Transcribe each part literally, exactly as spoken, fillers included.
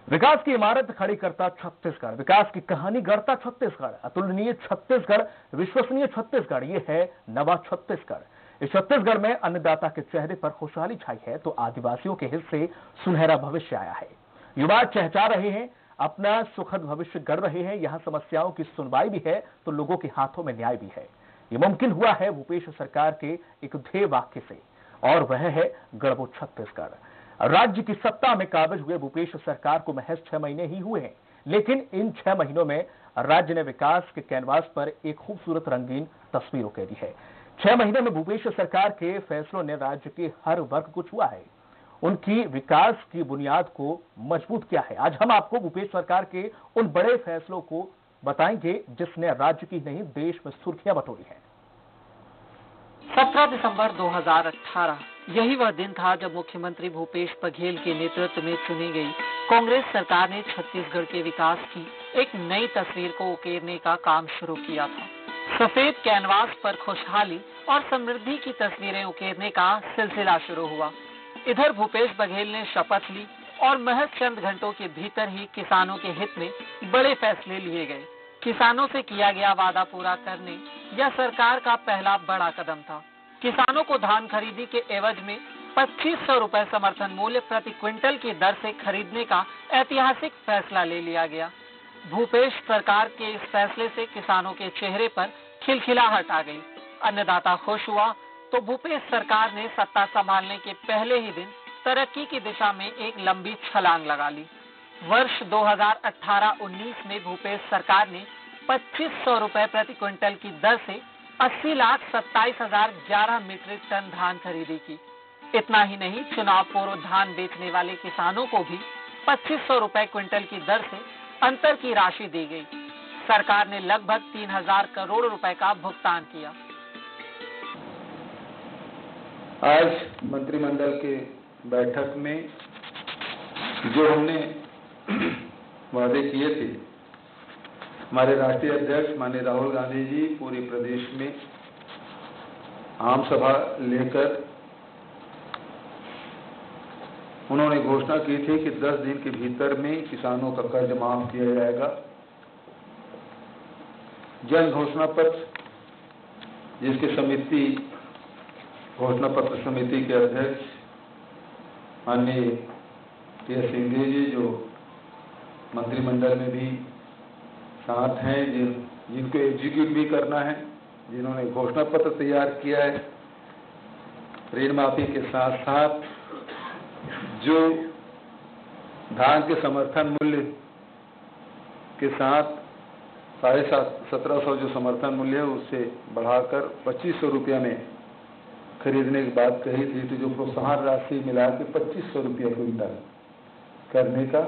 विकास की इमारत खड़ी करता छत्तीसगढ़, विकास की कहानी गढ़ता छत्तीसगढ़, अतुलनीय छत्तीसगढ़, विश्वसनीय छत्तीसगढ़, ये है नवा छत्तीसगढ़। इस छत्तीसगढ़ में अन्नदाता के चेहरे पर खुशहाली छाई है तो आदिवासियों के हिस्से सुनहरा भविष्य आया है। युवा चहचा रहे हैं, अपना सुखद भविष्य गढ़ रहे हैं। यहाँ समस्याओं की सुनवाई भी है तो लोगों के हाथों में न्याय भी है। ये मुमकिन हुआ है भूपेश सरकार के एक ध्येय वाक्य से, और वह है गढ़बो छत्तीसगढ़। राज्य की सत्ता में काबिज हुए भूपेश सरकार को महज छह महीने ही हुए हैं, लेकिन इन छह महीनों में राज्य ने विकास के कैनवास पर एक खूबसूरत रंगीन तस्वीर उकेरी है। छह महीने में भूपेश सरकार के फैसलों ने राज्य के हर वर्ग को छुआ है, उनकी विकास की बुनियाद को मजबूत किया है। आज हम आपको भूपेश सरकार के उन बड़े फैसलों को बताएंगे जिसने राज्य की नहीं देश में सुर्खियां बटोरी हैं। सत्रह दिसंबर दो हज़ार अठारह यही वह दिन था जब मुख्यमंत्री भूपेश बघेल के नेतृत्व में चुनी गई कांग्रेस सरकार ने छत्तीसगढ़ के विकास की एक नई तस्वीर को उकेरने का काम शुरू किया था। सफेद कैनवास पर खुशहाली और समृद्धि की तस्वीरें उकेरने का सिलसिला शुरू हुआ। इधर भूपेश बघेल ने शपथ ली और महज चंद घंटों के भीतर ही किसानों के हित में बड़े फैसले लिए गए। किसानों से किया गया वादा पूरा करने यह सरकार का पहला बड़ा कदम था। किसानों को धान खरीदी के एवज में पच्चीस सौ रुपए समर्थन मूल्य प्रति क्विंटल की दर से खरीदने का ऐतिहासिक फैसला ले लिया गया। भूपेश सरकार के इस फैसले से किसानों के चेहरे पर खिलखिलाहट आ गई। अन्नदाता खुश हुआ तो भूपेश सरकार ने सत्ता संभालने के पहले ही दिन तरक्की की दिशा में एक लंबी छलांग लगा ली। वर्ष दो हज़ार अठारह उन्नीस में भूपेश सरकार ने पच्चीस सौ रुपए प्रति क्विंटल की दर से अस्सी लाख सत्ताईस हजार ग्यारह मीट्रिक टन धान खरीदी की। इतना ही नहीं, चुनाव पूर्व धान बेचने वाले किसानों को भी पच्चीस सौ रुपए क्विंटल की दर से अंतर की राशि दी गई। सरकार ने लगभग तीन हजार करोड़ रुपए का भुगतान किया। आज मंत्रिमंडल के बैठक में जो हमने वादे किए थे, हमारे राष्ट्रीय अध्यक्ष माननीय राहुल गांधी जी पूरे प्रदेश में आम सभा लेकर उन्होंने घोषणा की थी कि दस दिन के भीतर में किसानों का कर्ज माफ किया जाएगा। जन घोषणा पत्र, जिसकी समिति घोषणा पत्र समिति के अध्यक्ष माननीय टी एस सिंहदेव जी, जो मंत्रिमंडल में भी साथ हैं, जिन जिनको एग्जीक्यूट भी करना है, जिन्होंने घोषणा पत्र तैयार किया है, ऋण माफी के साथ साथ जो धान के समर्थन मूल्य के साथ साढ़े सात सत्रह सौ जो समर्थन मूल्य है उससे बढ़ाकर पच्चीस सौ रुपया में खरीदने की बात कही थी, तो जो प्रोत्साहन राशि मिला के पच्चीस सौ रुपया क्विंटल करने का,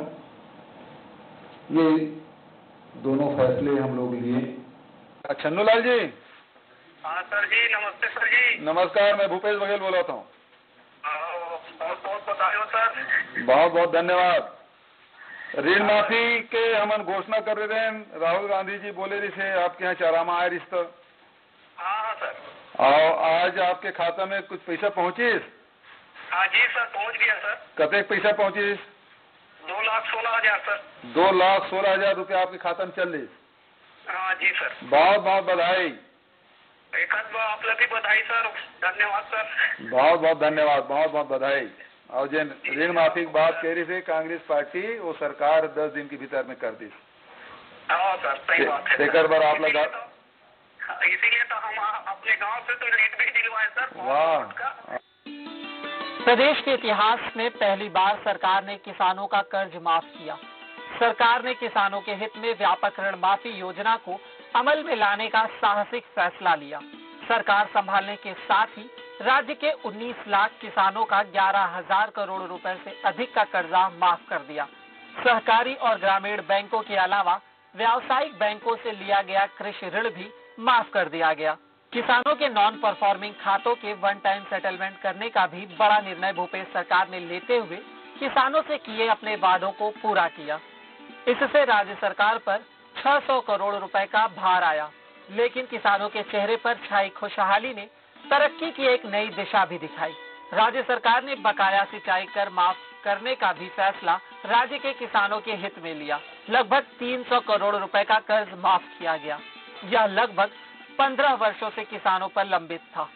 ये दोनों फैसले हम लोग लिए। छन्नूलाल जी। हाँ सर जी, नमस्ते सर जी। नमस्कार, मैं भूपेश बघेल बोल रहा हूँ। बहुत बहुत बधाई हो सर। बहुत बहुत धन्यवाद। ऋण माफी के हम घोषणा कर रहे थे, राहुल गांधी जी बोले रही से आपके यहाँ चारामा आया रिश्ता। हाँ हाँ सर। और आज आपके खाता में कुछ पैसा पहुँचीस? हाँ जी सर, पहुँच गया सर। कते पैसा पहुँचीस? दो लाख सोलह हजार सर। दो लाख सोलह हजार रुपया आपके खाता में चल रही? हाँ जी सर। बहुत बहुत बधाई। एक आप लोग की बधाई सर, धन्यवाद सर। बहुत बहुत धन्यवाद, बहुत बहुत बधाई। और जिन ऋण माफी की बात कह रही थी कांग्रेस पार्टी, वो सरकार दस दिन के भीतर में कर दी। हाँ सर, सही बात है। एक बार आप लगा, इसीलिए तो हम अपने गांव से तो लीड भी दिलवाए सर। वाह। प्रदेश के इतिहास में पहली बार सरकार ने किसानों का कर्ज माफ किया। सरकार ने किसानों के हित में व्यापक ऋण माफी योजना को अमल में लाने का साहसिक फैसला लिया। सरकार संभालने के साथ ही राज्य के उन्नीस लाख किसानों का ग्यारह हजार करोड़ रुपए से अधिक का कर्जा माफ कर दिया। सहकारी और ग्रामीण बैंकों के अलावा व्यावसायिक बैंकों से लिया गया कृषि ऋण भी माफ कर दिया गया। किसानों के नॉन परफॉर्मिंग खातों के वन टाइम सेटलमेंट करने का भी बड़ा निर्णय भूपेश सरकार ने लेते हुए किसानों से किए अपने वादों को पूरा किया। इससे राज्य सरकार पर छह सौ करोड़ रुपए का भार आया, लेकिन किसानों के चेहरे पर छाई खुशहाली ने तरक्की की एक नई दिशा भी दिखाई। राज्य सरकार ने बकाया सिंचाई कर माफ करने का भी फैसला राज्य के किसानों के हित में लिया। लगभग तीन सौ करोड़ रुपए का कर्ज माफ किया गया। यह लगभग पंद्रह वर्षों से किसानों पर लंबित था।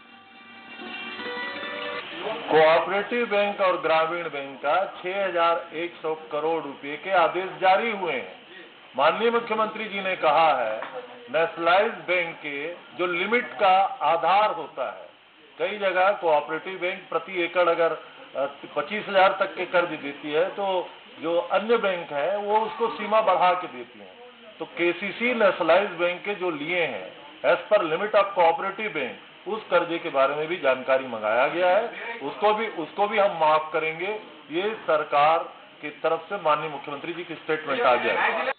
कोऑपरेटिव बैंक और ग्रामीण बैंक का छह हज़ार एक सौ करोड़ रुपए के आदेश जारी हुए हैं। माननीय मुख्यमंत्री जी ने कहा है नेशनलाइज्ड बैंक के जो लिमिट का आधार होता है, कई जगह कोऑपरेटिव बैंक प्रति एकड़ अगर पच्चीस हजार तक के कर्ज देती है तो जो अन्य बैंक है वो उसको सीमा बढ़ा के देती हैं। तो केसीसी नेशनलाइज्ड बैंक के जो लिए हैं as per limit of cooperative bank, उस कर्जे के बारे में भी जानकारी मंगाया गया है, उसको भी उसको भी हम माफ करेंगे। ये सरकार की तरफ से माननीय मुख्यमंत्री जी की स्टेटमेंट आ गया है।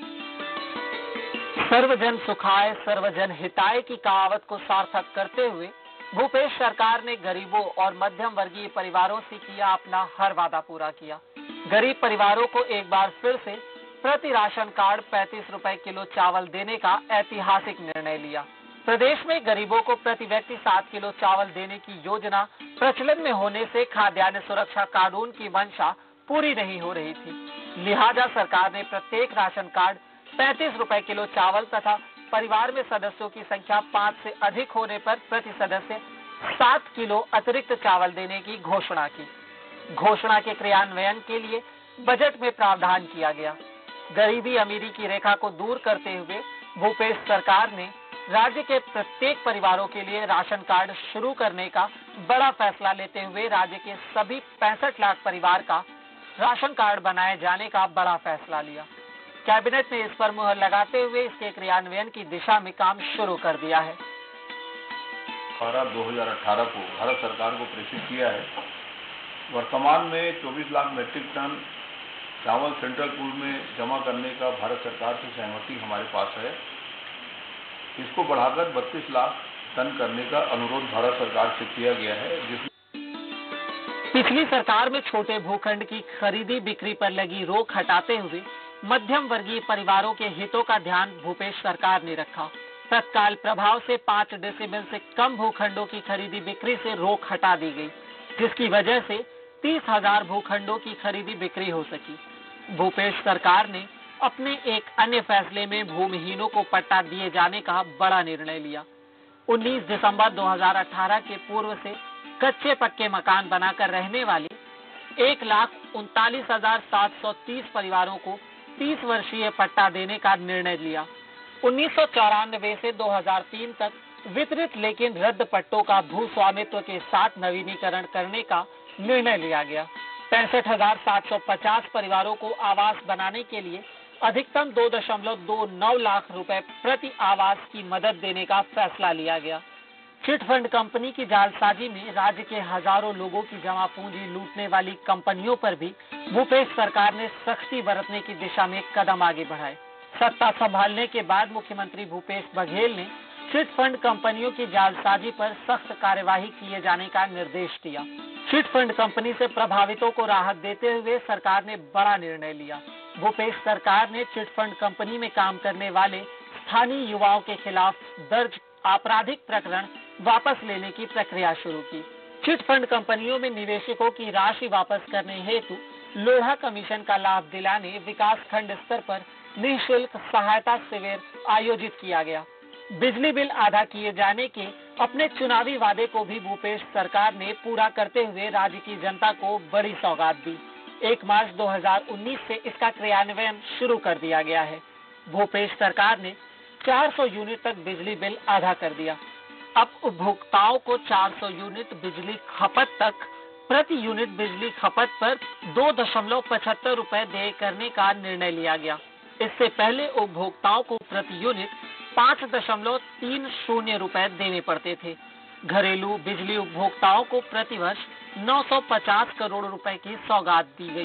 सर्वजन सुखाय सर्वजन हिताय की कहावत को सार्थक करते हुए भूपेश सरकार ने गरीबों और मध्यम वर्गीय परिवारों से किया अपना हर वादा पूरा किया। गरीब परिवारों को एक बार फिर से प्रति राशन कार्ड पैंतीस रुपए किलो चावल देने का ऐतिहासिक निर्णय लिया। प्रदेश में गरीबों को प्रति व्यक्ति सात किलो चावल देने की योजना प्रचलन में होने से खाद्यान्न सुरक्षा कानून की मंशा पूरी नहीं हो रही थी। लिहाजा सरकार ने प्रत्येक राशन कार्ड पैंतीस रुपए किलो चावल तथा परिवार में सदस्यों की संख्या पाँच से अधिक होने पर प्रति सदस्य सात किलो अतिरिक्त चावल देने की घोषणा की। घोषणा के क्रियान्वयन के लिए बजट में प्रावधान किया गया। गरीबी अमीरी की रेखा को दूर करते हुए भूपेश सरकार ने राज्य के प्रत्येक परिवारों के लिए राशन कार्ड शुरू करने का बड़ा फैसला लेते हुए राज्य के सभी पैंसठ लाख परिवार का राशन कार्ड बनाए जाने का बड़ा फैसला लिया। कैबिनेट ने इस पर मुहर लगाते हुए इसके क्रियान्वयन की दिशा में काम शुरू कर दिया है। बारह दो हजार अठारह को भारत सरकार को प्रेषित किया है। वर्तमान में चौबीस लाख मीट्रिक टन चावल सेंट्रल पूल में जमा करने का भारत सरकार से सहमति हमारे पास है। इसको बढ़ाकर बत्तीस लाख टन करने का अनुरोध भारत सरकार से किया गया है। जिसमें पिछली सरकार में छोटे भूखंड की खरीदी बिक्री पर लगी रोक हटाते हुए मध्यम वर्गीय परिवारों के हितों का ध्यान भूपेश सरकार ने रखा। तत्काल प्रभाव से पाँच डेसिबल से कम भूखंडों की खरीदी बिक्री से रोक हटा दी गई, जिसकी वजह से तीस हजार भूखंडों की खरीदी बिक्री हो सकी। भूपेश सरकार ने अपने एक अन्य फैसले में भूमिहीनों को पट्टा दिए जाने का बड़ा निर्णय लिया। उन्नीस दिसंबर दो हजार अठारह के पूर्व से कच्चे पक्के मकान बनाकर रहने वाले एक लाख उनतालीस हजार सात सौ तीस परिवारों को तीस वर्षीय पट्टा देने का निर्णय लिया। उन्नीस सौ चौरानवे से दो हजार तीन तक वितरित लेकिन रद्द पट्टों का भू स्वामित्व के साथ नवीनीकरण करने का निर्णय लिया गया। पैंसठ हजार सात सौ पचास परिवारों को आवास बनाने के लिए अधिकतम दो दशमलव दो नौ लाख रुपए प्रति आवास की मदद देने का फैसला लिया गया। चिट फंड कंपनी की जालसाजी में राज्य के हजारों लोगों की जमा पूंजी लूटने वाली कंपनियों पर भी भूपेश सरकार ने सख्ती बरतने की दिशा में कदम आगे बढ़ाए। सत्ता संभालने के बाद मुख्यमंत्री भूपेश बघेल ने चिट फंड कंपनियों की जालसाजी पर सख्त कार्यवाही किए जाने का निर्देश दिया। चिट फंड कंपनी से प्रभावितों को राहत देते हुए सरकार ने बड़ा निर्णय लिया। भूपेश सरकार ने चिट फंड कंपनी में काम करने वाले स्थानीय युवाओं के खिलाफ दर्ज आपराधिक प्रकरण वापस लेने की प्रक्रिया शुरू की। चिट फंड कंपनियों में निवेशकों की राशि वापस करने हेतु लोढ़ा कमीशन का लाभ दिलाने विकास खंड स्तर पर निःशुल्क सहायता शिविर आयोजित किया गया। बिजली बिल आधा किए जाने के अपने चुनावी वादे को भी भूपेश सरकार ने पूरा करते हुए राज्य की जनता को बड़ी सौगात दी। एक मार्च दो हजार उन्नीस से इसका क्रियान्वयन शुरू कर दिया गया है। भूपेश सरकार ने चार सौ यूनिट तक बिजली बिल आधा कर दिया। अब उपभोक्ताओं को चार सौ यूनिट बिजली खपत तक प्रति यूनिट बिजली खपत पर दो दशमलव पचहत्तर रुपए देय करने का निर्णय लिया गया। इससे पहले उपभोक्ताओं को प्रति यूनिट पाँच दशमलव तीन शून्य रुपए देने पड़ते थे। घरेलू बिजली उपभोक्ताओं को प्रति वर्ष नौ सौ पचास करोड़ रुपए की सौगात दी गई।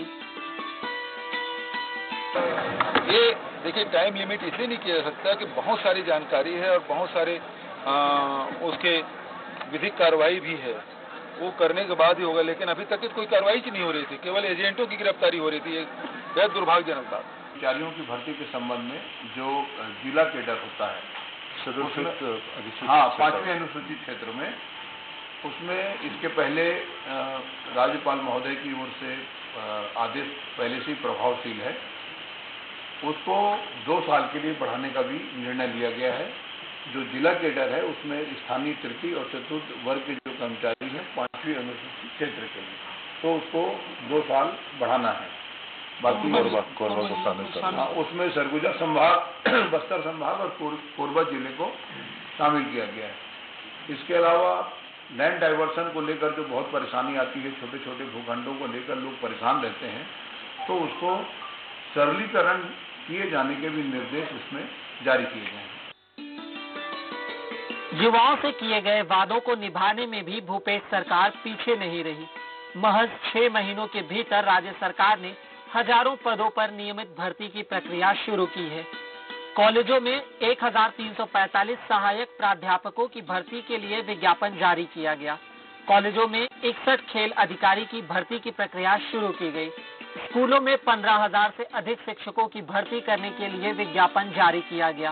ये देखिए टाइम लिमिट इसलिए नहीं किया जा सकता कि बहुत सारी जानकारी है और बहुत सारे आ, उसके विधिक कार्रवाई भी है, वो करने के बाद ही होगा। लेकिन अभी तक कोई कार्रवाई नहीं हो रही थी, केवल एजेंटों की गिरफ्तारी हो रही थी। बेहद दुर्भाग्यजनक बात। कर्मचारियों की भर्ती के संबंध में जो जिला केडर होता है, अनुसूचित हाँ पांचवें अनुसूचित क्षेत्र में उसमें इसके पहले राज्यपाल महोदय की ओर से आदेश पहले से ही प्रभावशील है, उसको दो साल के लिए बढ़ाने का भी निर्णय लिया गया है। जो जिला केडर है उसमें स्थानीय तृतीय और चतुर्थ वर्ग के जो कर्मचारी हैं पांचवी अनुसूचित क्षेत्र के लिए, तो उसको दो साल बढ़ाना है। बाकी कोरबा कोरबा को शामिल करना, उसमें सरगुजा संभाग, बस्तर संभाग और कोरबा जिले को शामिल किया गया है। इसके अलावा लैंड डाइवर्सन को लेकर जो बहुत परेशानी आती है, छोटे छोटे भूखंडों को लेकर लोग परेशान रहते हैं, तो उसको सरलीकरण किए जाने के भी निर्देश इसमें जारी किए गए हैं। युवाओं से किए गए वादों को निभाने में भी भूपेश सरकार पीछे नहीं रही। महज छह महीनों के भीतर राज्य सरकार ने हजारों पदों पर नियमित भर्ती की प्रक्रिया शुरू की है। कॉलेजों में एक हजार तीन सौ पैंतालीस सहायक प्राध्यापकों की भर्ती के लिए विज्ञापन जारी किया गया। कॉलेजों में इकसठ खेल अधिकारी की भर्ती की प्रक्रिया शुरू की गई। स्कूलों में पंद्रह हजार से अधिक शिक्षकों की भर्ती करने के लिए विज्ञापन जारी किया गया।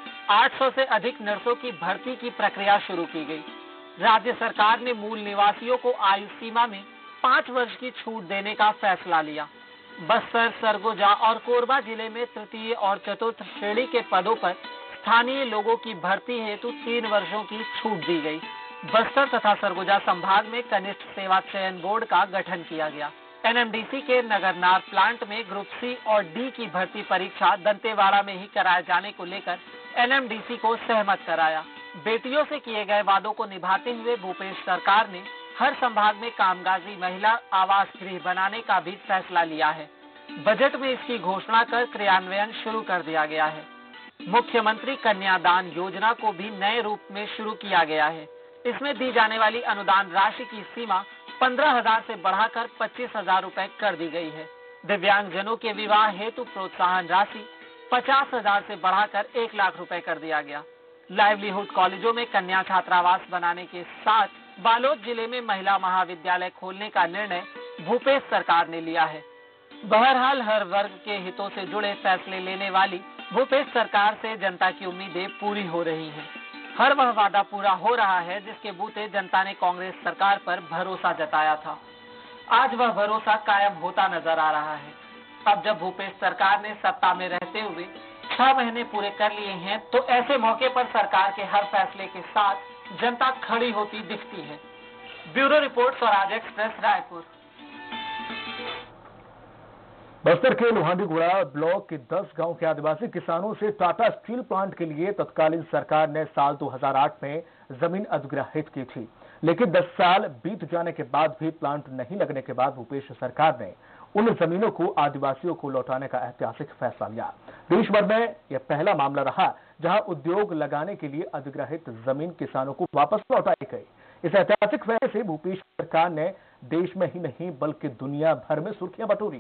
आठ सौ से अधिक नर्सों की भर्ती की प्रक्रिया शुरू की गई। राज्य सरकार ने मूल निवासियों को आयु सीमा में पाँच वर्ष की छूट देने का फैसला लिया। बस्तर, सरगुजा और कोरबा जिले में तृतीय और चतुर्थ श्रेणी के पदों पर स्थानीय लोगों की भर्ती हेतु तीन वर्षों की छूट दी गई। बस्तर तथा सरगुजा संभाग में कनिष्ठ सेवा चयन बोर्ड का गठन किया गया। एनएमडीसी के नगरनार प्लांट में ग्रुप सी और डी की भर्ती परीक्षा दंतेवाड़ा में ही कराए जाने को लेकर एनएमडीसी को सहमत कराया। बेटियों से किए गए वादों को निभाते हुए भूपेश सरकार ने हर संभाग में कामगाजी महिला आवास गृह बनाने का भी फैसला लिया है। बजट में इसकी घोषणा कर क्रियान्वयन शुरू कर दिया गया है। मुख्यमंत्री कन्यादान योजना को भी नए रूप में शुरू किया गया है। इसमें दी जाने वाली अनुदान राशि की सीमा पंद्रह हजार से बढ़ाकर पच्चीस हजार रूपए कर दी गई है। दिव्यांगजनों के विवाह हेतु प्रोत्साहन राशि पचास हजार से बढ़ाकर एक लाख रुपए कर दिया गया। लाइवलीहुड कॉलेजों में कन्या छात्रावास बनाने के साथ बालोद जिले में महिला महाविद्यालय खोलने का निर्णय भूपेश सरकार ने लिया है। बहरहाल हर वर्ग के हितों से जुड़े फैसले लेने वाली भूपेश सरकार से जनता की उम्मीदें पूरी हो रही हैं। हर वह वादा पूरा हो रहा है जिसके बूते जनता ने कांग्रेस सरकार पर भरोसा जताया था। आज वह भरोसा कायम होता नजर आ रहा है। अब जब भूपेश सरकार ने सत्ता में रहते हुए छह महीने पूरे कर लिए हैं, तो ऐसे मौके पर सरकार के हर फैसले के साथ जनता खड़ी होती दिखती है। Bureau report, Swaraj express, Raipur. Bastar के लोहांडीगुड़ा ब्लॉक के दस गांव के आदिवासी किसानों से टाटा स्टील प्लांट के लिए तत्कालीन सरकार ने साल दो हज़ार आठ में जमीन अधिग्रहित की थी, लेकिन दस साल बीत जाने के बाद भी प्लांट नहीं लगने के बाद भूपेश सरकार ने उन जमीनों को आदिवासियों को लौटाने का ऐतिहासिक फैसला लिया। देश भर में यह पहला मामला रहा जहां उद्योग लगाने के लिए अधिग्रहित जमीन किसानों को वापस लौटाई गई। इस ऐतिहासिक फैसले से भूपेश सरकार ने देश में ही नहीं बल्कि दुनिया भर में सुर्खियां बटोरी।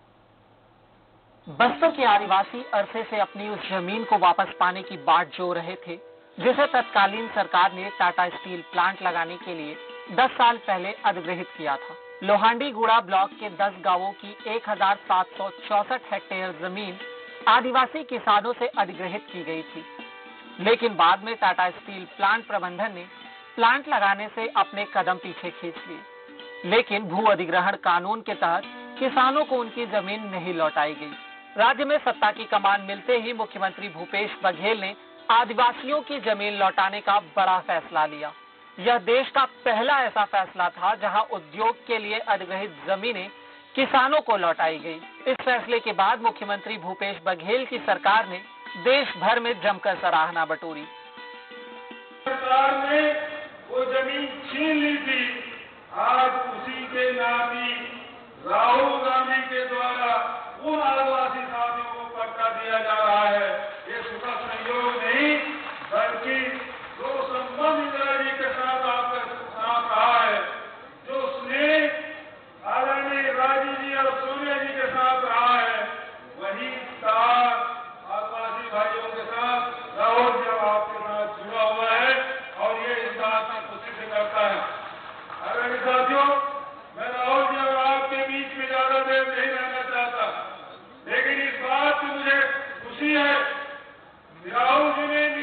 बस्तर के आदिवासी अरसे से अपनी उस जमीन को वापस पाने की बाट जोड़ रहे थे जिसे तत्कालीन सरकार ने टाटा स्टील प्लांट लगाने के लिए दस साल पहले अधिग्रहित किया था। लोहांडीगुड़ा ब्लॉक के दस गांवों की एक हजार सात सौ चौसठ हेक्टेयर जमीन आदिवासी किसानों से अधिग्रहित की गई थी, लेकिन बाद में टाटा स्टील प्लांट प्रबंधन ने प्लांट लगाने से अपने कदम पीछे खींच लिए। लेकिन भू अधिग्रहण कानून के तहत किसानों को उनकी जमीन नहीं लौटाई गई। राज्य में सत्ता की कमान मिलते ही मुख्यमंत्री भूपेश बघेल ने आदिवासियों की जमीन लौटाने का बड़ा फैसला लिया। यह देश का पहला ऐसा फैसला था जहां उद्योग के लिए अधिग्रहित जमीनें किसानों को लौटाई गई। इस फैसले के बाद मुख्यमंत्री भूपेश बघेल की सरकार ने देश भर में जमकर सराहना बटोरी। सरकार ने वो जमीन छीन ली थी, आज उसी के नाती राहुल गांधी के द्वारा उन आदिवासी साथियों को पट्टा दिया जा रहा है। ये सुखद संयोग नहीं बल्कि जो संबंध इंदिरा जी के साथ आपका साथ रहा है, जो स्नेह आदरणीय राजीव जी और सोनिया जी के साथ रहा है, वही साथ आदिवासी भाइयों के साथ राहुल जी आपके साथ जुड़ा हुआ है और ये इस बात में खुशी से करता है। आदरणीय साथियों, मैं राहुल जी और आपके बीच में ज्यादा देर नहीं रहना चाहता, लेकिन इस बात की मुझे खुशी है राहुल जी ने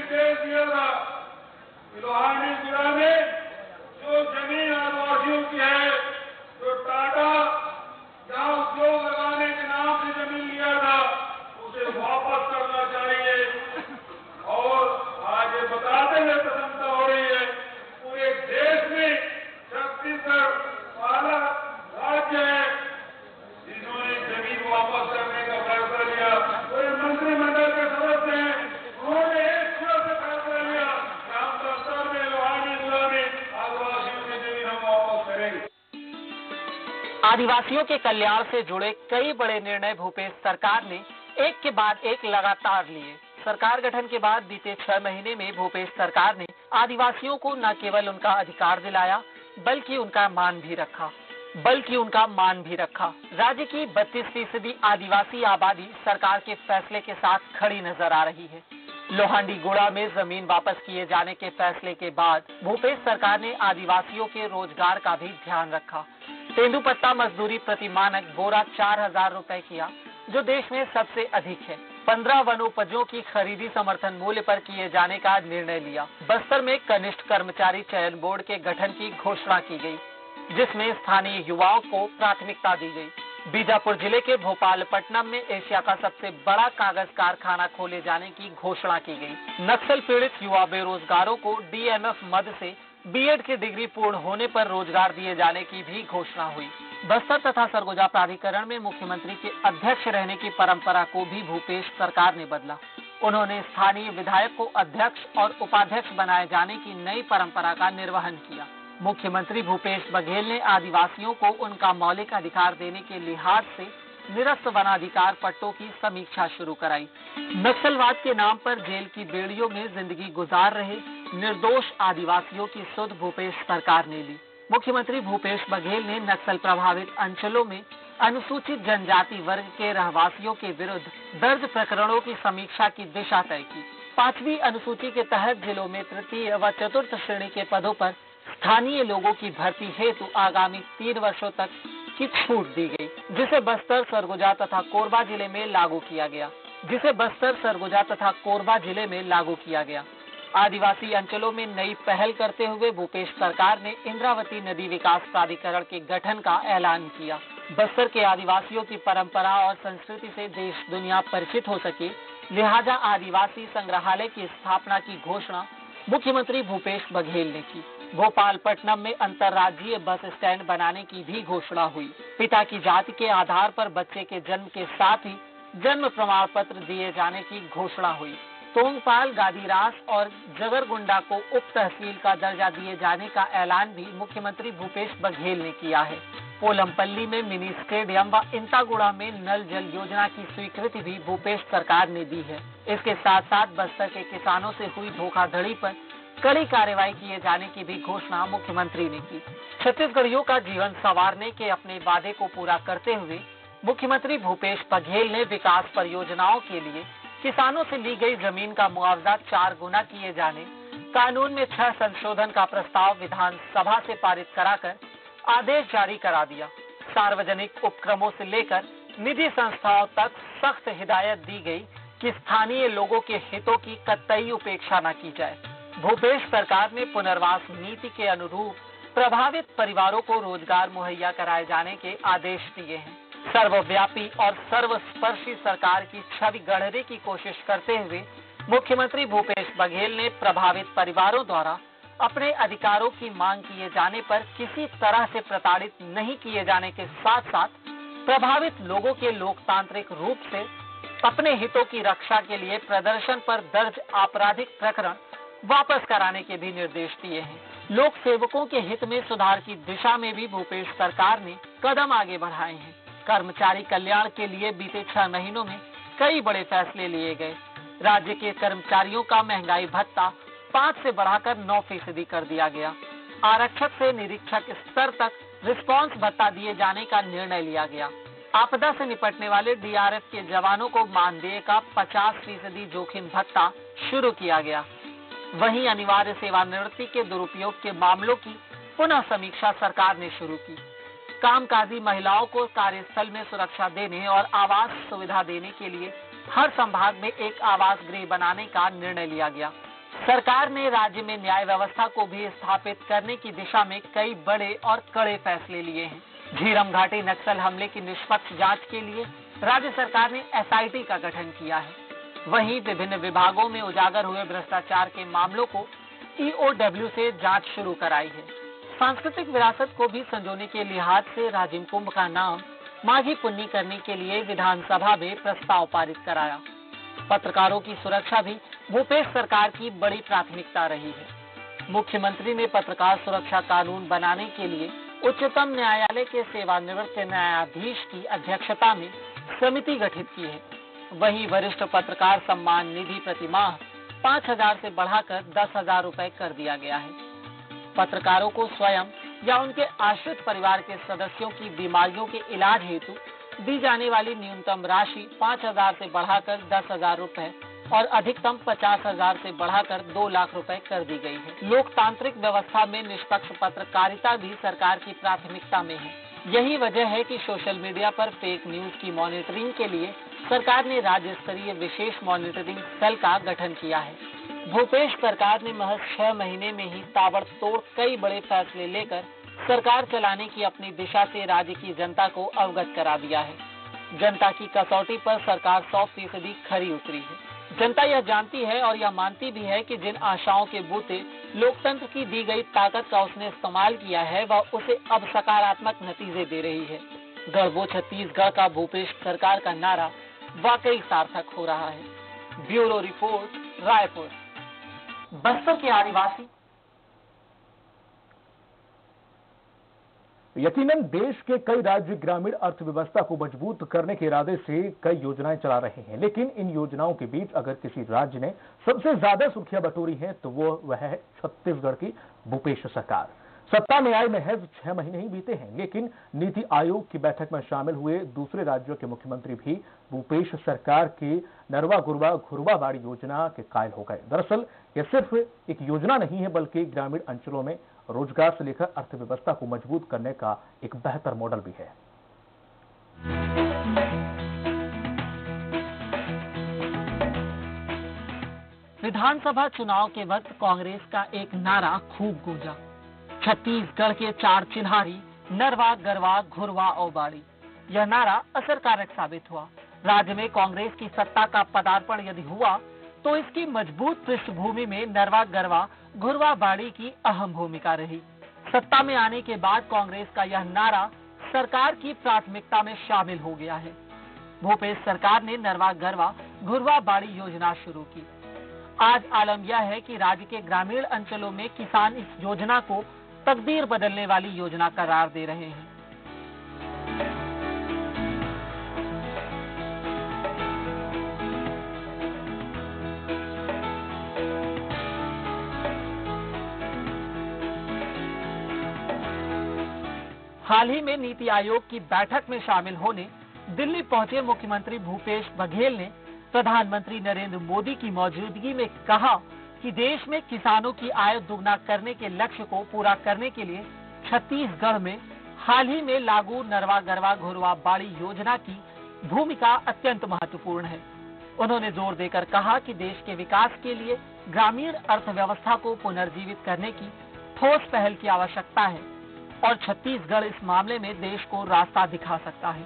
आदिवासियों के कल्याण से जुड़े कई बड़े निर्णय भूपेश सरकार ने एक के बाद एक लगातार लिए। सरकार गठन के बाद बीते छह महीने में भूपेश सरकार ने आदिवासियों को न केवल उनका अधिकार दिलाया बल्कि उनका मान भी रखा बल्कि उनका मान भी रखा। राज्य की बत्तीस फीसदी आदिवासी आबादी सरकार के फैसले के साथ खड़ी नजर आ रही है। लोहांडीगुड़ा में जमीन वापस किए जाने के फैसले के बाद भूपेश सरकार ने आदिवासियों के रोजगार का भी ध्यान रखा। तेंदुपत्ता मजदूरी प्रति मानक बोरा चार हजार रुपए किया, जो देश में सबसे अधिक है। पंद्रह वनोपजों की खरीदी समर्थन मूल्य पर किए जाने का निर्णय लिया। बस्तर में कनिष्ठ कर्मचारी चयन बोर्ड के गठन की घोषणा की गई, जिसमें स्थानीय युवाओं को प्राथमिकता दी गई। बीजापुर जिले के भोपालपट्टनम में एशिया का सबसे बड़ा कागज कारखाना खोले जाने की घोषणा की गई। नक्सल पीड़ित युवा बेरोजगारों को डी एम एफ मद से बी एड की डिग्री पूर्ण होने पर रोजगार दिए जाने की भी घोषणा हुई। बस्तर तथा सरगुजा प्राधिकरण में मुख्यमंत्री के अध्यक्ष रहने की परंपरा को भी भूपेश सरकार ने बदला। उन्होंने स्थानीय विधायक को अध्यक्ष और उपाध्यक्ष बनाए जाने की नई परंपरा का निर्वहन किया। मुख्यमंत्री भूपेश बघेल ने आदिवासियों को उनका मौलिक अधिकार देने के लिहाज से निरस्त वनाधिकार पट्टों की समीक्षा शुरू कराई। नक्सलवाद के नाम पर जेल की बेड़ियों में जिंदगी गुजार रहे निर्दोष आदिवासियों की सुध भूपेश सरकार ने ली। मुख्यमंत्री भूपेश बघेल ने नक्सल प्रभावित अंचलों में अनुसूचित जनजाति वर्ग के रहवासियों के विरुद्ध दर्ज प्रकरणों की समीक्षा की दिशा तय की। पांचवी अनुसूची के तहत जिलों में तृतीय व चतुर्थ श्रेणी के पदों पर स्थानीय लोगों की भर्ती हेतु आगामी तीन वर्षों तक की छूट दी गई, जिसे बस्तर, सरगुजा तथा कोरबा जिले में लागू किया गया जिसे बस्तर, सरगुजा तथा कोरबा जिले में लागू किया गया। आदिवासी अंचलों में नई पहल करते हुए भूपेश सरकार ने इंद्रावती नदी विकास प्राधिकरण के गठन का ऐलान किया। बस्तर के आदिवासियों की परंपरा और संस्कृति से देश दुनिया परिचित हो सके, लिहाजा आदिवासी संग्रहालय की स्थापना की घोषणा मुख्यमंत्री भूपेश बघेल ने की। भोपालपट्टनम में अंतर्राज्यीय बस स्टैंड बनाने की भी घोषणा हुई। पिता की जाति के आधार पर बच्चे के जन्म के साथ ही जन्म प्रमाण पत्र दिए जाने की घोषणा हुई। तोंगपाल, गादीरास और जगरगुंडा को उप तहसील का दर्जा दिए जाने का ऐलान भी मुख्यमंत्री भूपेश बघेल ने किया है। पोलमपल्ली में मिनी स्टेडियम व इंतागुड़ा में नल जल योजना की स्वीकृति भी भूपेश सरकार ने दी है। इसके साथ साथ बस्तर के किसानों से हुई धोखाधड़ी पर कड़ी कार्रवाई किए जाने की भी घोषणा मुख्यमंत्री ने की। छत्तीसगढ़ियों का जीवन संवारने के अपने वादे को पूरा करते हुए मुख्यमंत्री भूपेश बघेल ने विकास परियोजनाओं के लिए किसानों से ली गई जमीन का मुआवजा चार गुना किए जाने, कानून में छह संशोधन का प्रस्ताव विधानसभा से पारित कराकर आदेश जारी करा दिया। सार्वजनिक उपक्रमों से लेकर निजी संस्थाओं तक सख्त हिदायत दी गई कि स्थानीय लोगों के हितों की कतई उपेक्षा न की जाए। भूपेश सरकार ने पुनर्वास नीति के अनुरूप प्रभावित परिवारों को रोजगार मुहैया कराए जाने के आदेश दिए हैं। सर्वव्यापी और सर्वस्पर्शी सरकार की छवि गढ़ने की कोशिश करते हुए मुख्यमंत्री भूपेश बघेल ने प्रभावित परिवारों द्वारा अपने अधिकारों की मांग किए जाने पर किसी तरह से प्रताड़ित नहीं किए जाने के साथ साथ प्रभावित लोगों के लोकतांत्रिक रूप से अपने हितों की रक्षा के लिए प्रदर्शन पर दर्ज आपराधिक प्रकरण वापस कराने के भी निर्देश दिए हैं। लोक सेवकों के हित में सुधार की दिशा में भी भूपेश सरकार ने कदम आगे बढ़ाए हैं। कर्मचारी कल्याण के लिए बीते छह महीनों में कई बड़े फैसले लिए गए। राज्य के कर्मचारियों का महंगाई भत्ता पाँच से बढ़ाकर नौ फीसदी कर दिया गया। आरक्षक से निरीक्षक स्तर तक रिस्पांस भत्ता दिए जाने का निर्णय लिया गया। आपदा से निपटने वाले डी आर एफ के जवानों को मानदेय का पचास फीसदी जोखिम भत्ता शुरू किया गया। वहीं अनिवार्य सेवानिवृत्ति के दुरुपयोग के मामलों की पुनः समीक्षा सरकार ने शुरू की। कामकाजी महिलाओं को कार्यस्थल में सुरक्षा देने और आवास सुविधा देने के लिए हर संभाग में एक आवास गृह बनाने का निर्णय लिया गया। सरकार ने राज्य में न्याय व्यवस्था को भी स्थापित करने की दिशा में कई बड़े और कड़े फैसले लिए हैं। झीरम घाटी नक्सल हमले की निष्पक्ष जांच के लिए राज्य सरकार ने एस आई टी का गठन किया है। वहीं विभिन्न विभागों में उजागर हुए भ्रष्टाचार के मामलों को ई ओ डब्ल्यू से जांच शुरू कराई है। सांस्कृतिक विरासत को भी संजोने के लिहाज से राजिम कुंभ का नाम माघी पुन्नी करने के लिए विधानसभा में प्रस्ताव पारित कराया। पत्रकारों की सुरक्षा भी भूपेश सरकार की बड़ी प्राथमिकता रही है। मुख्यमंत्री ने पत्रकार सुरक्षा कानून बनाने के लिए उच्चतम न्यायालय के सेवानिवृत्त न्यायाधीश की अध्यक्षता में समिति गठित की है। वहीं वरिष्ठ पत्रकार सम्मान निधि प्रतिमाह पाँच हजार से बढ़ाकर दस हजार रुपए कर दिया गया है। पत्रकारों को स्वयं या उनके आश्रित परिवार के सदस्यों की बीमारियों के इलाज हेतु दी जाने वाली न्यूनतम राशि पाँच हजार से बढ़ाकर दस हजार रुपए और अधिकतम पचास हजार से बढ़ाकर दो लाख रुपए कर दी गई है। लोकतांत्रिक व्यवस्था में निष्पक्ष पत्रकारिता भी सरकार की प्राथमिकता में है। यही वजह है कि सोशल मीडिया पर फेक न्यूज की मॉनिटरिंग के लिए सरकार ने राज्य स्तरीय विशेष मॉनिटरिंग सेल का गठन किया है। भूपेश सरकार ने महज छह महीने में ही ताबड़तोड़ कई बड़े फैसले लेकर सरकार चलाने की अपनी दिशा से राज्य की जनता को अवगत करा दिया है। जनता की कसौटी पर सरकार सौ फीसदी खरी उतरी है। जनता यह जानती है और यह मानती भी है कि जिन आशाओं के बूते लोकतंत्र की दी गई ताकत का उसने इस्तेमाल किया है वह उसे अब सकारात्मक नतीजे दे रही है। गढ़बो छत्तीसगढ़ का भूपेश सरकार का नारा वाकई सार्थक हो रहा है। Bureau report, Raipur. बस्तर के आदिवासी यकीनन देश के कई राज्य ग्रामीण अर्थव्यवस्था को मजबूत करने के इरादे से कई योजनाएं चला रहे हैं, लेकिन इन योजनाओं के बीच अगर किसी राज्य ने सबसे ज्यादा सुर्खियां बटोरी हैं तो वो वह है छत्तीसगढ़ की भूपेश सरकार। सत्ता में आए महज छह महीने ही बीते हैं, लेकिन नीति आयोग की बैठक में शामिल हुए दूसरे राज्यों के मुख्यमंत्री भी भूपेश सरकार की नरवा गुरवा घुरवा बाड़ी योजना के कायल हो गए। दरअसल यह सिर्फ एक योजना नहीं है, बल्कि ग्रामीण अंचलों में रोजगार से लेकर अर्थव्यवस्था को मजबूत करने का एक बेहतर मॉडल भी है। विधानसभा चुनाव के वक्त कांग्रेस का एक नारा खूब गूंजा, छत्तीसगढ़ के चार चिन्हारी नरवा गरवा घुरवा और बाड़ी। यह नारा असरकारक साबित हुआ। राज्य में कांग्रेस की सत्ता का पदार्पण यदि हुआ तो इसकी मजबूत पृष्ठभूमि में नरवा गरवा घुरवा बाड़ी की अहम भूमिका रही। सत्ता में आने के बाद कांग्रेस का यह नारा सरकार की प्राथमिकता में शामिल हो गया है। भूपेश सरकार ने नरवा गरवा घुरवा बाड़ी योजना शुरू की। आज आलम यह है कि राज्य के ग्रामीण अंचलों में किसान इस योजना को तकदीर बदलने वाली योजना करार दे रहे हैं। हाल ही में नीति आयोग की बैठक में शामिल होने दिल्ली पहुंचे मुख्यमंत्री भूपेश बघेल ने प्रधानमंत्री नरेंद्र मोदी की मौजूदगी में कहा कि देश में किसानों की आय दुगना करने के लक्ष्य को पूरा करने के लिए छत्तीसगढ़ में हाल ही में लागू नरवा गरवा घुरवा बाड़ी योजना की भूमिका अत्यंत महत्वपूर्ण है। उन्होंने जोर देकर कहा कि देश के विकास के लिए ग्रामीण अर्थव्यवस्था को पुनर्जीवित करने की ठोस पहल की आवश्यकता है और छत्तीसगढ़ इस मामले में देश को रास्ता दिखा सकता है।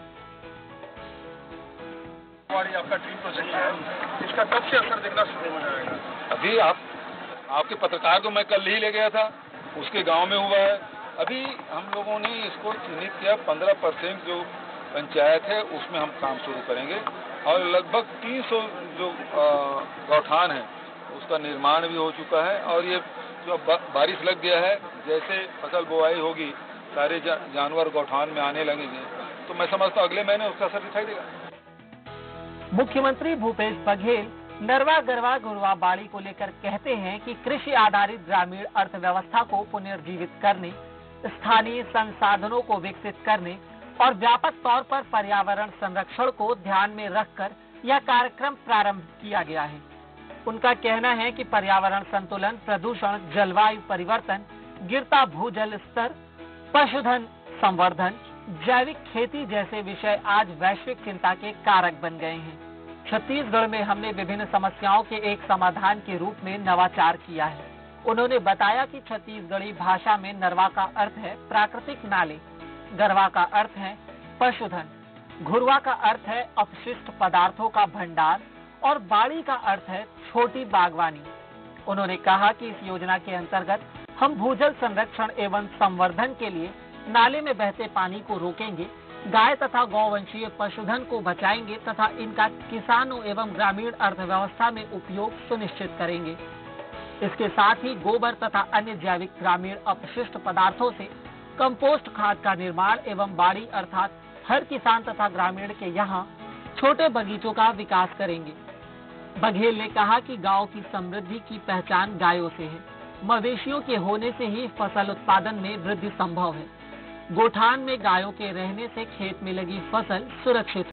आपका ड्रीम प्रोजेक्ट है, इसका कब से असर दिखना शुरू हो जाएगा? अभी आप आपके पत्रकार को मैं कल ही ले गया था, उसके गांव में हुआ है। अभी हम लोगों ने इसको चिन्हित किया, पंद्रह परसेंट जो पंचायत है उसमें हम काम शुरू करेंगे और लगभग तीन सौ जो गौठान है उसका निर्माण भी हो चुका है और ये जो बारिश लग गया है, जैसे फसल बुआई होगी सारे जा, जानवर गौठान में आने लगेंगे, तो मैं समझता हूँ अगले महीने उसका असर दिखाई देगा। मुख्यमंत्री भूपेश बघेल नरवा गरवा घुरवा बाड़ी को लेकर कहते हैं कि कृषि आधारित ग्रामीण अर्थव्यवस्था को पुनर्जीवित करने, स्थानीय संसाधनों को विकसित करने और व्यापक तौर पर पर्यावरण संरक्षण को ध्यान में रखकर यह कार्यक्रम प्रारंभ किया गया है। उनका कहना है कि पर्यावरण संतुलन, प्रदूषण, जलवायु परिवर्तन, गिरता भूजल स्तर, पशुधन संवर्धन, जैविक खेती जैसे विषय आज वैश्विक चिंता के कारक बन गए हैं। छत्तीसगढ़ में हमने विभिन्न समस्याओं के एक समाधान के रूप में नवाचार किया है। उन्होंने बताया कि छत्तीसगढ़ी भाषा में नरवा का अर्थ है प्राकृतिक नाले, गरवा का अर्थ है पशुधन, घुरवा का अर्थ है अपशिष्ट पदार्थों का भंडार और बाड़ी का अर्थ है छोटी बागवानी। उन्होंने कहा कि इस योजना के अंतर्गत हम भूजल संरक्षण एवं संवर्धन के लिए नाले में बहते पानी को रोकेंगे, गाय तथा गौवंशीय पशुधन को बचाएंगे तथा इनका किसानों एवं ग्रामीण अर्थव्यवस्था में उपयोग सुनिश्चित करेंगे। इसके साथ ही गोबर तथा अन्य जैविक ग्रामीण अपशिष्ट पदार्थों से कंपोस्ट खाद का निर्माण एवं बाड़ी अर्थात हर किसान तथा ग्रामीण के यहाँ छोटे बगीचों का विकास करेंगे। बघेल ने कहा कि गांव की समृद्धि की पहचान गायों से है। मवेशियों के होने से ही फसल उत्पादन में वृद्धि संभव है। गोठान में गायों के रहने से खेत में लगी फसल सुरक्षित